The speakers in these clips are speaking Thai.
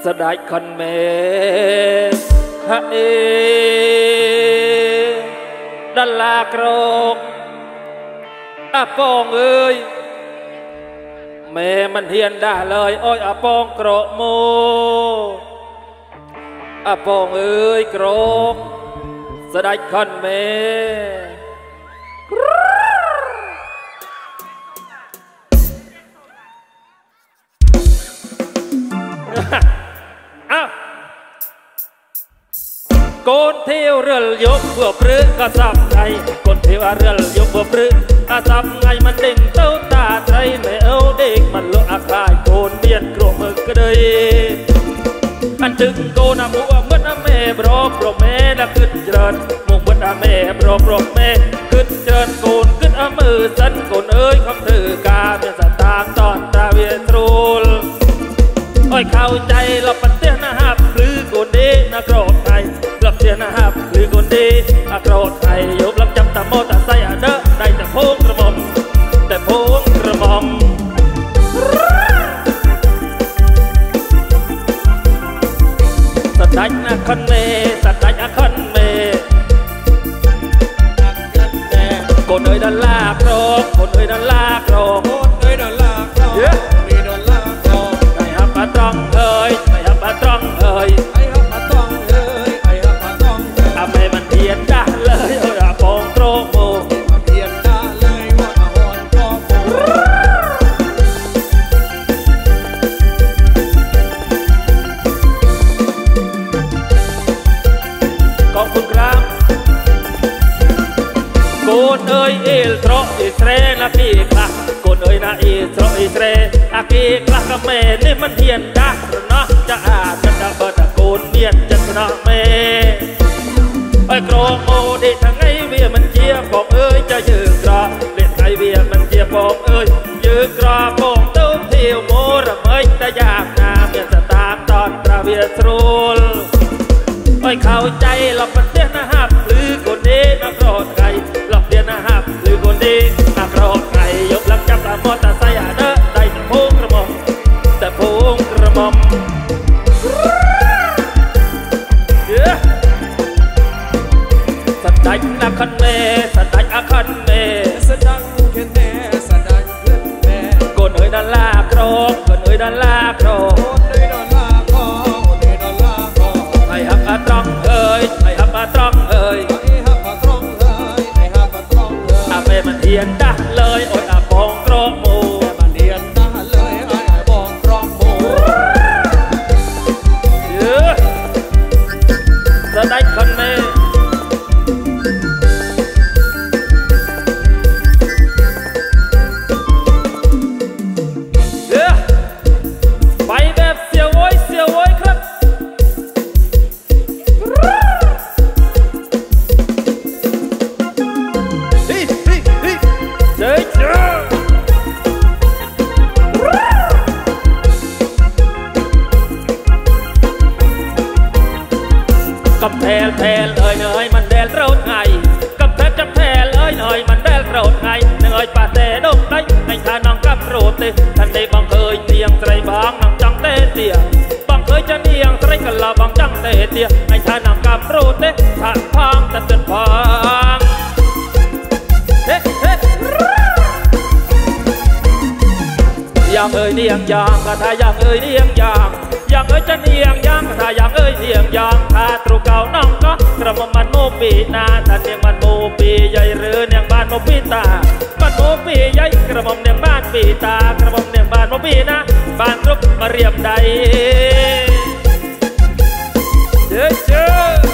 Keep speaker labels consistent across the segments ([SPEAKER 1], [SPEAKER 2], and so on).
[SPEAKER 1] สดายคันเมฮะดัลลากรกอาปองเอ้ยแม่มันเฮียนด่าเลยโอ้ยอาปองกรกโมอาปองเอ้ยกรกสดายคันเมโกนเที่ยวเรือยกเพื่อปรื้กระซับไงโกนเที่ยวเรือยกเพื่อปรื้กระซับไงมันเด้งเต้าตาใจไม่เอาเด็กมันเลอะอาคายโกนเบียนกลัวมือกระเดยอันจึงโกนมัวเมื่อแม่บรอกโปรแม่ละขึ้นเจริญมุกเมื่อแม่บรอกโปรแม่ขึ้นเจริญโกนขึ้นเอามือสันโกนเอ้ยคำถือกาเป็นสตางตอนตาเวียนรูลโอ้ยเข้าใจเราปัดเตี้ยนะฮับหรือโกนดีนะโกรธไทยหลับเตี้ยนะฮับหรือโกนดีนะโกรธไทยยกลำจำตาโมตาไซอะเด้อได้แต่พงกระหม่อมแต่พงกระหม่อมสดายนะคันเมสดายนะคันเมโกนเอ้ยดันลากโกรธโกนเอ้ยดันลากโกรธโกนเอ้ยดันลากโกรธตรองเอ้ยไอ้ฮับมาตรองเอ้ยไอ้ฮับมาตรองเอ้ยไอ้ฮับมาตรองเอ้ยอาเมมันเพียนด่าเลยโอ้ยอาปองโตรโมมาเพียนด่าเลยว่าอาหอนโตรโมขอบคุณครับโกนเอ้ยเอลโตรอิสเรนะพี่ค่ะโกนเอ้ยนะอิสโตรอิสเรอากีกลักกับแม่นี่มันเทียนด่าเนาะจะอาจจะดับเบิดโกนเมียนจะชนะแม่ไอ้โกรโมดิทางไงเวียมันเจียปองเอ้ยจะยืนกรอเล่นไงเวียมันเจียปองเอ้ยยืนกรอปองเต้าเที่ยวโมระเมยแต่ยากนาเมียนสตางตอนตราเวียสรูลไอ้เข้าใจหลับมันเตี้ยนะฮับหรือโกนดีนะโกรธไงหลับเตี้ยนะฮับหรือโกนดีนะโกรธไงยกลำจับตามอตาไซอะเด้อได้แต่พงกระหม่อมแต่พงกระหม่อมสดายนะคันเมสดายอะคันเมสดังเข็นเมสดังเข็นเมโกนเอ้ยดันลาโกรธโกนเอ้ยดันลาโกรธโกนเอ้ยดันลาโกรธโกนเอ้ยดันลาโกรธไอ้ฮับมาตรองเอ้ยไอ้ฮับมาตรองเอ้ยไอ้ฮับมาตรองเอ้ยไอ้ฮับมาตรองเอ้ยอาเมมันเทียนด่าเลยโอ้ยอาปองโกรธโมมันเทียนด่าเลยไอ้ปองโกรธโมสดายคันเมไปแบบเสียวโว้ยเสียวโว้ยครับเฮ้ยเฮ้ยเฮ้ยเจ๊เจ๊กับแพลเอ้ยเนยมันแดลเราไงกับแพลจะแพลเอ้ยเนยมันแดลเราไงเนยป่าแต่ดงได้ในท่าน้องกับโรตีท่านได้บังเคยเตียงใส่บางน้องจังเตเตียบังเคยจะเนียงใส่กันละบังจังเตเตียในท่าน้องกับโรตีท่าพังแต่เตือนพังเฮ้เฮ้ยังเอ้ยเนียงยางกระทายังเอ้ยเนียงยางยังเอ้ยจะเนียงยางกระทายังเอ้ยเนียงยางถ้าตรุเก่าน้องก็กระหม่อมมันโมปีนาท่านเนียงมันโมปีใหญ่หรือเนียงบ้านโมปีตาบ้านโมปีใหญ่กระหม่อมเนียงบ้านปีตากระหม่อมเนียงบ้านโมปีนะบ้านกรุ๊ปมาเรียบใดเจ้อเจ้อ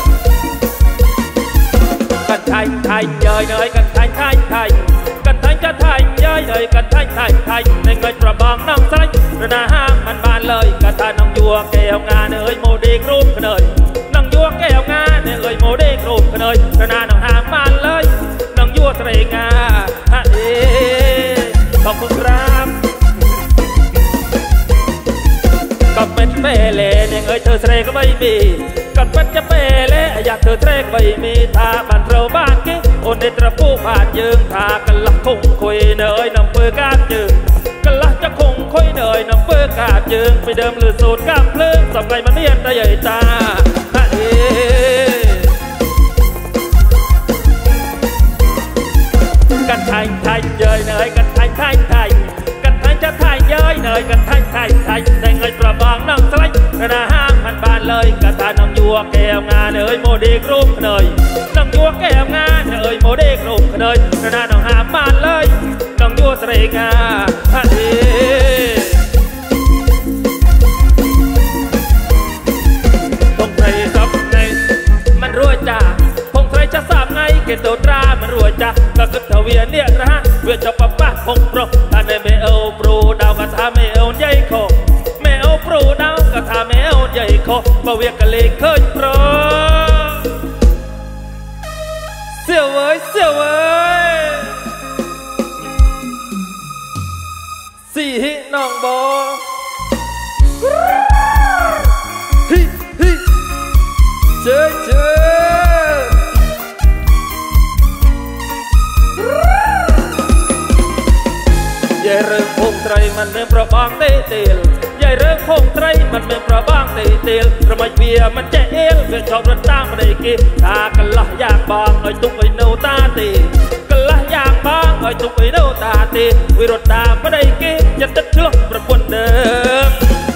[SPEAKER 1] กันไทยไทยเย้ยเนยกันไทยไทยไทยกันไทยจะไทยเย้ยเนยกันไทยไทยไทยในเงินประบองน้องใส่ระนาห้างมันบานเลยกระทาน้องยัวแก้วงานเอ้ยโมเดกรูปเนยน้องยัวแก้วงานเอ้ยโมเดกรูปเนยระนาน้องห้างบานเลยน้องยัวเตรงาฮะขอบคุณครับก็เป็นเปเล่เนี่ยเอ้ยเธอเตรก็ไม่มีก็เป็นจะเปเล่อยากเธอเตรก็ไม่มีท่าบ้านเราบ้านกี้โอนในตระปูผ่านยืงท่ากันลักคงคุยเนยน้ำเปื้อการยืงกันลักจะคงคุยเนยน้ำเปื้อกกาบยืงไปเดิมหรือสูตรกำเพลิงสองไงมันเมียนได้ใหญ่ตากันไทยไทยเย้ยเนยกันไทยไทยไทยกันไทยจะไทยเย้ยเนยกันไทยไทยไทยในไงประบางน้องสไลด์นาห้างพันบานเลยกระตาน้องยัวแก้วงานเอ้ยโมเดกรูปเนยน้องยัวแก้วงานเอ้ยโมเดกรูปเนยนาน้องหามบานเลยน้องยัวเสร็จงาฮะเอพงไทยซับในมันรวยจ่าพงไทยจะสามไงเกตโตตรามันรวยจ่าก็คือทวีเนี่ยนะเวียจะปะปะพงโปรท่านไม่เอาปรูดาวกระทาไม่เอาใหญ่โคไม่เอาปรูดาวกระทาไม่เอาใหญ่โคบ่เวียกะเลยเคยโปรเสียวเว้ยเสียวเว้ยสี่หิน้องบอฮิฮิเจอเจอยายเรื่องพงไตรมันเป็นประบางเตะเตลยายเรื่องพงไตรมันเป็นประบางเตะเตลระมัยเบียมันจะเอลเพื่อชอบรถตามมาได้กี่ตากันละยางบางไอ้ตุ้งไอ้โนตาตีกันละยางบางไอ้ตุ้งไอ้โนตาตีวิรถตามมาได้กี่จะตัดชลบประปนเดิม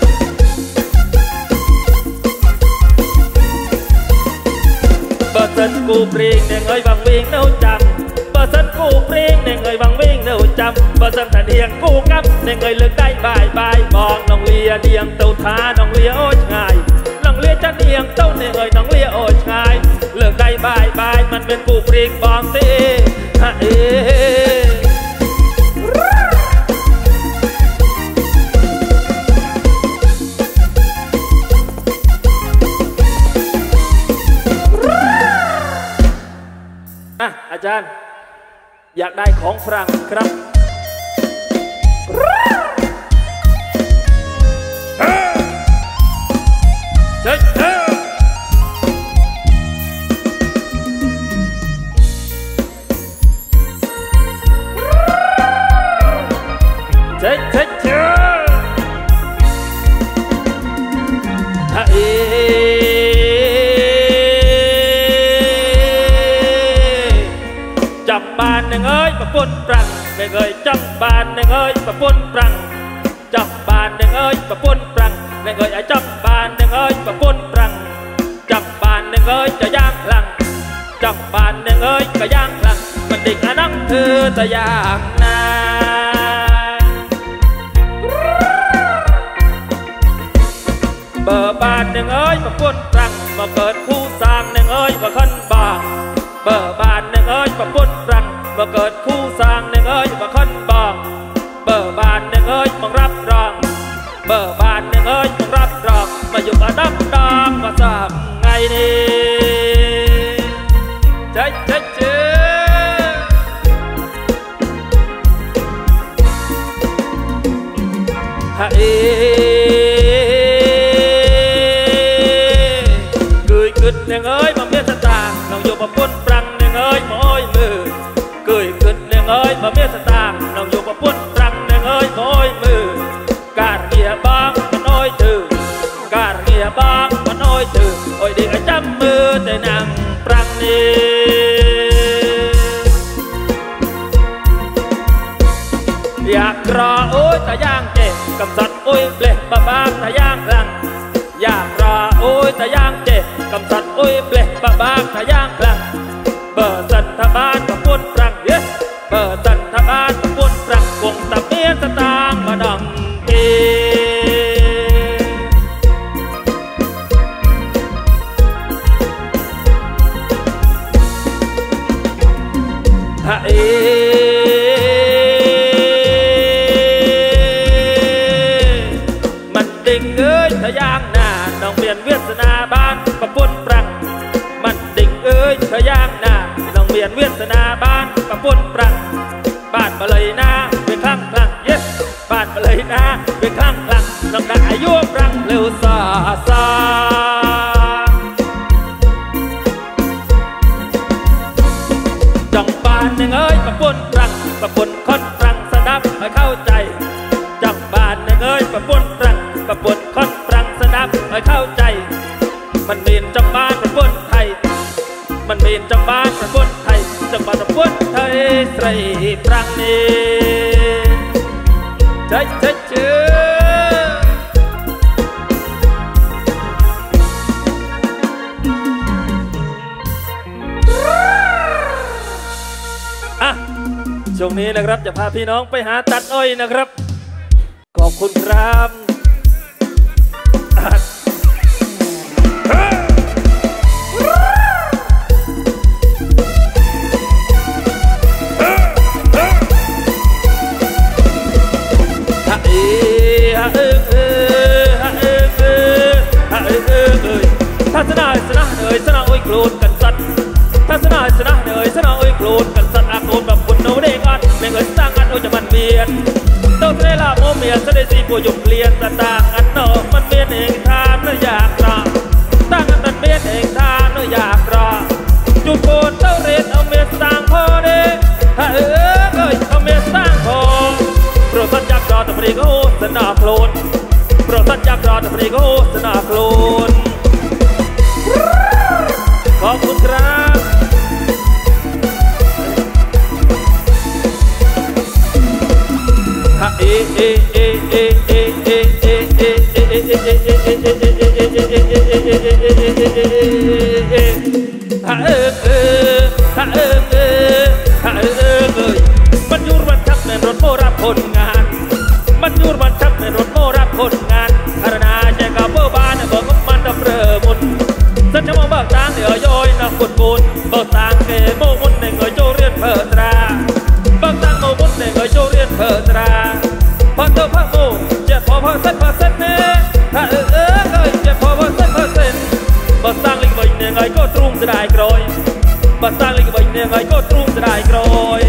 [SPEAKER 1] เบอร์สันกูเปรียงเนี่ยเงยบางเวียงเน่าจำเบอร์สันกูเปรียงเนี่ยเงยบางเวียงเน่าจำเบอร์สันทันเฮียงกูกับเนี่ยเงยเลือกได้บายบายมองน้องเลียเดียงเต้าท้าน้องเลียโอ้ยง่ายน้องเลียจะเดียงเต้าเนี่ยเงยน้องเลียโอ้ยง่ายเลือกได้บายบายมันเป็นกูเปรียงบองเต้ฮะเออาจารย์อยากได้ของฝรั่งครับเฮ้ยเฮ้ยเฮ้ยเฮ้ยเฮ้ยจับบานหนึ่งเอ้ยมาปุ่นปรังหนึ่งเอ้ยจับบานหนึ่งเอ้ยมาปุ่นปรังจับบานหนึ่งเอ้ยมาปุ่นปรังหนึ่งเอ้ยไอ้จับบานหนึ่งเอ้ยมาปุ่นปรังจับบานหนึ่งเอ้ยจะย่างพลังจับบานหนึ่งเอ้ยก็ย่างพลังมันเด็กอันนั้นคือแต่ย่างนาเบอร์บานหนึ่งเอ้ยมาปุ่นปรังมาเกิดคู่สร้างหนึ่งเอ้ยมาขึ้นบางเบอร์บานหนึ่งเอ้ยมาปุ่นปรังมาเกิดคู่สร้างหนึ่งเอ้ยมาขึ้นบางเบอร์บานหนึ่งเอ้ยมารับรองเบอร์บานหนึ่งเอ้ยมารับรองมาอยู่กับดับดองมาสามไงนี่เจ๊เจ๊เจ๊ฮะเอหนึ่งเอ้ยมาเมียสตางน้องอยู่มาปุ่นปรังหนึ่งเอ้ยมาอ้อยมือเกยขึ้นหนึ่งเอ้ยมาเมียสตางน้องอยู่มาปุ่นปรังหนึ่งเอ้ยมาอ้อยมือการเงียบางมันอ้อยถือการเงียบางมันอ้อยถือโอ้ยเด็กจับมือแต่นางปรังนี้อยากรอโอ้ยแต่ย่างเจ็บกับสัตว์โอ้ยเปล่บ้าบ้าแต่ย่างรังอยากรอโอ้ยแต่ย่างเจ็บกำสัดโอ้ยเปล่บ้าบ้าแต่ย่างพลังเบอร์สันทบานมาปุ่นปรังเยอะเบอร์สันทบานมาปุ่นปรังวงตะเมียนสตางมาดองเกฮะเอมันดิ่งเอ้ยทะยางหน้าน้องเปลี่ยนเวียดนาบ้านมาปุ่นปรังมันดิ่งเอ้ยทะยางหน้าน้องเปลี่ยนเวียดนาบ้านมาปุ่นปรังบ้านมาเลยนะเป็นข้างพลังเยสบ้านมาเลยนะเป็นข้างพลังน้องได้อายุปรังเร็วซาซาจังบ้านหนึ่งเอ้ยมาปุ่นปรังมาปุ่นคนปรังสนับไม่เข้าใจจังบ้านหนึ่งเอ้ยมาปุ่นปรังมันเป็นจังบ้านประกวดไทยจังบ้านประกวดไทยใส่ปรังนี้ใช่เชื่อช่วงนี้นะครับจะพาพี่น้องไปหาตัดอ้อยนะครับขอบคุณครับถ้าชนะเอ๋ยชนะอ้อยโกรธกันสัตว์ถ้าชนะเอ๋ยชนะอ้อยโกรธกันสัตว์อาโกนแบบคนโน้เด็กอัดไม่เอ๋ยสร้างอันโอ้จะมันเบียดเต้าเทล่าโมเมียนเสด็จสีผู้หยุ่มเปลี่ยนสตางอันโนมันเมียนเองทานเนื้อยากรอตั้งอันนั้นเมียนเองทานเนื้อยากรอจุดโกนเต้าเรศเอาเมียนสร้างพอเด้ถ้าเอ๋ยเอาเมียนสร้างพอโปรดสัญญารอตะปรีก็สนาโคลนโปรดสัญญารอตะปรีก็สนาโคลนขอบคุณครับฮะมันยูรมันทับในรถโมรับคนงานมันยูรมันทับในรถโมรับคนงานคารนาแจกกับเบอร์บ้านบอกกับมันดับเรือมุนฉันจะมองเบิกตางเดี๋ยวย้อยนักบุญบุญเบิกตางเกโมมุนในเงยโจเรียนเพิดราเบิกตางโมมุนในเงยโจเรียนเพิดราพอเติมพักโมเจ็บพอเส้นเน่ถ้าเจ็บพอเส้นเบิกตางลิงใบในเงยก็ตรุงจะได้กรอยเบิกตางลิงใบในเงยก็ตรุงจะได้กรอย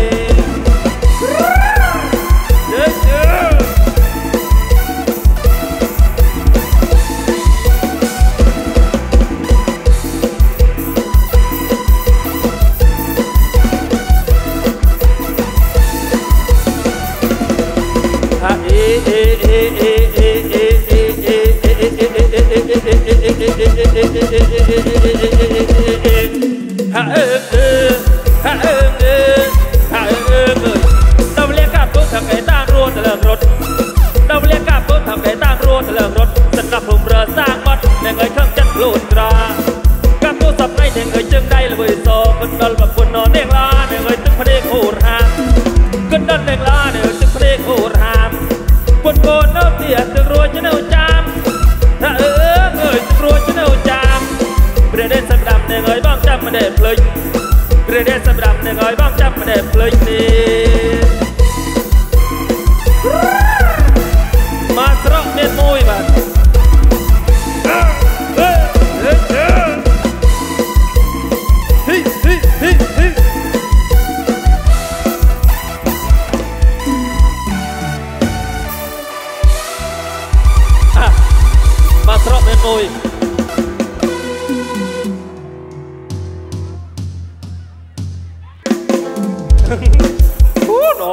[SPEAKER 1] เราเรียกกับตัวทำไก่ตั้งรัวตะเลิงรถเราเรียกกับตัวทำไก่ตั้งรัวตะเลิงรถสำหรับผมเรือสร้างวัดในเงยเครื่องจัดโลดกรากับตัวสับในเงยจึงได้เลยเว้ยโซ่คนดอลแบบคนนอนเด้งลาในเงยตึงพระเดชโหดหามคนดอลเด้งลาในเงยตึงพระเดชโหดหามคนโกนเนื้อเตี้ยตึงรัวจะเนื้อจามถ้าเงยตึงรัวจะเนื้อจามเรือเดชสำหรับในเงยบ้องจำมาเด็ดเลยเรือเดชสำหรับในเงยบ้องจำมาเด็ดเลยนี่มาสระเม็ดมวยบ้านมาสระเม็ดมวยโอ้โห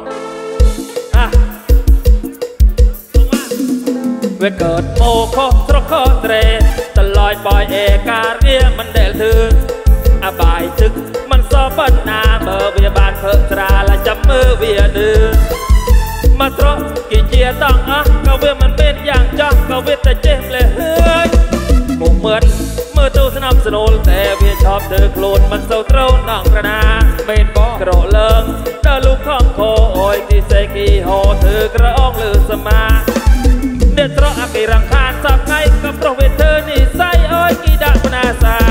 [SPEAKER 1] เวเกิดโมโคตรโคตรเรตลอยปล่อยเอกาเรียมันเดลถึงอบายถึงมันซอบันนาเบอร์เวียบานเพิตราและจำมือเวียดื้อมาตรอกี่เจียต้องก็เวียมันเป็นอย่างจ้องก็เวียแต่เจ็บเลยเฮ้ยมุกเหมือนเมื่อตู้สนับสนุนแต่เวียชอบเธอโคลนมันเศร้าเต้าหนองกระนาเป็นบอกกระเลิงเดินลูกข้องโคโอยที่เซกีโฮเธอกระอ้องลือสมาเดือดร้อนอากีรังคานสับไงกับโปรเวเธอร์นี่ไซอ้อยกีดาปนาซา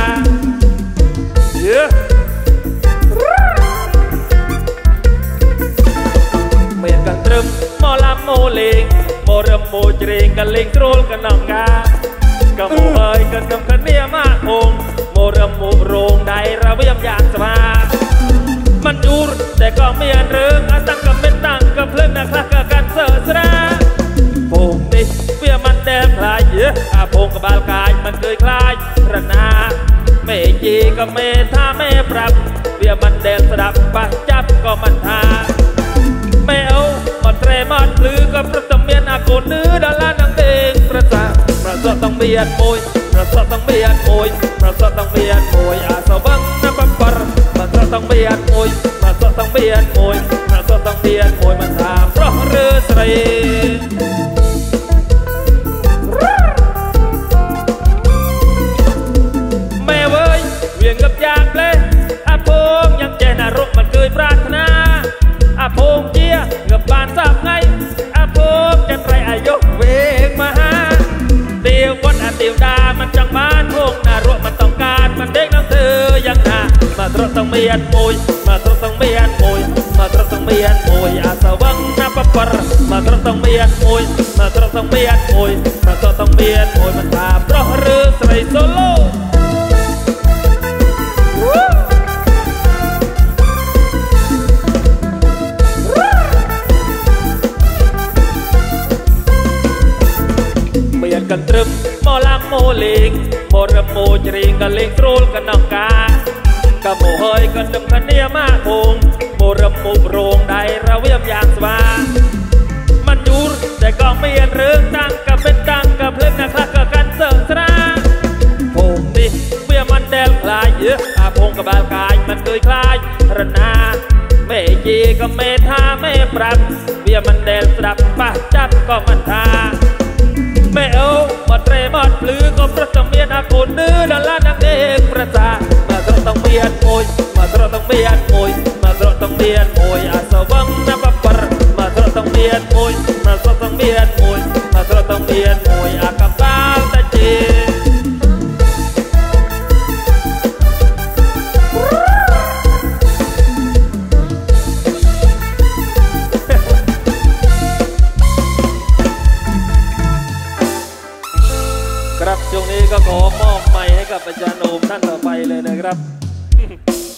[SPEAKER 1] เมียกันตรึมมอลำโมเลงโมรมโมจริงกันเลงโตรลกันนองกากับโมเฮยกันกำคันเนียมาองโมรมโมโรงใดระเบียบยางสมามันยูรแต่ก็เมียนเรื่องตั้งกับเป็นตั้งกับเพลินนักลักกันเสือสระโป่งนี่เบี้ยมันแดงคลายเยอะโป่งกับบาลกายมันเคยคลายระนาเมจีกับเมท่าเมปรับเบี้ยมันแดงสดับปะจับก็มันทาเมเอามันเตรมันหรือกับประตเมียนอาโกนเนื้อดาลานังเองประสาต้องเบียนมวยประสาต้องเบียนมวยประสาต้องเบียนมวยอาสบังนเบียนมวยมาสดต้องเบียนมวยมันถามเพราะเรือใส่แม่เว้ยเวียงกับยางเปลอาพงยังแจนรกมันเคยปรารถนาอาพงเจี๊ยเกือบบานสามไงอาพงจันไรอายกเวงมาหาเตียววันอาเตียวดามันจังบ้านพงนารกมันต้องการมันเด็กน้องเธอยังหามาตรต้องเมียนมวยมาตรต้องเมียนมวยมาตรต้องเมียนมวยอาสวังนับปรมาตรต้องเมียนมวยมาตรต้องเมียนมวยมาตรต้องเมียนมวยมันตาเพราะเรือใส่โซโล่เมียนกันตรึมโมลังโมลิงโมรโมจริงกันเล็งโตรลกันนองกากะโมเฮยกันดำคันเนียมาคงโมรโมโรงได้ระเวียมอย่างสว่างมันยูรแต่ก็เมียนเรื่องตั้งกับเป็นตั้งกับเพลินนักลักกับกันเสริมสระพงดิเวียมันแดลคลายเยอะอาพงกับบาลกายมันเคยคลายระนาแม่ยีก็เมธาแม่ปรับเวียมันแดลสดับปะจัดก็มันทาแม่เอามาเตรมาดปลือก็ประจำเมียนอาโกนดื้อดาลานังเอกประจามาตรต้องเมียนมวยมาตรต้องเมียนมวยมาตรต้องเมียนมวยอาสวังนับปรมาตรต้องเมียนมวยมาตรต้องเมียนมวยมาตรต้องเมียนมวยอากาบาลตะเจครับช่วงนี้ก็ขอมอบไมค์ให้กับอาจารย์โอมท่านต่อไปเลยนะครับ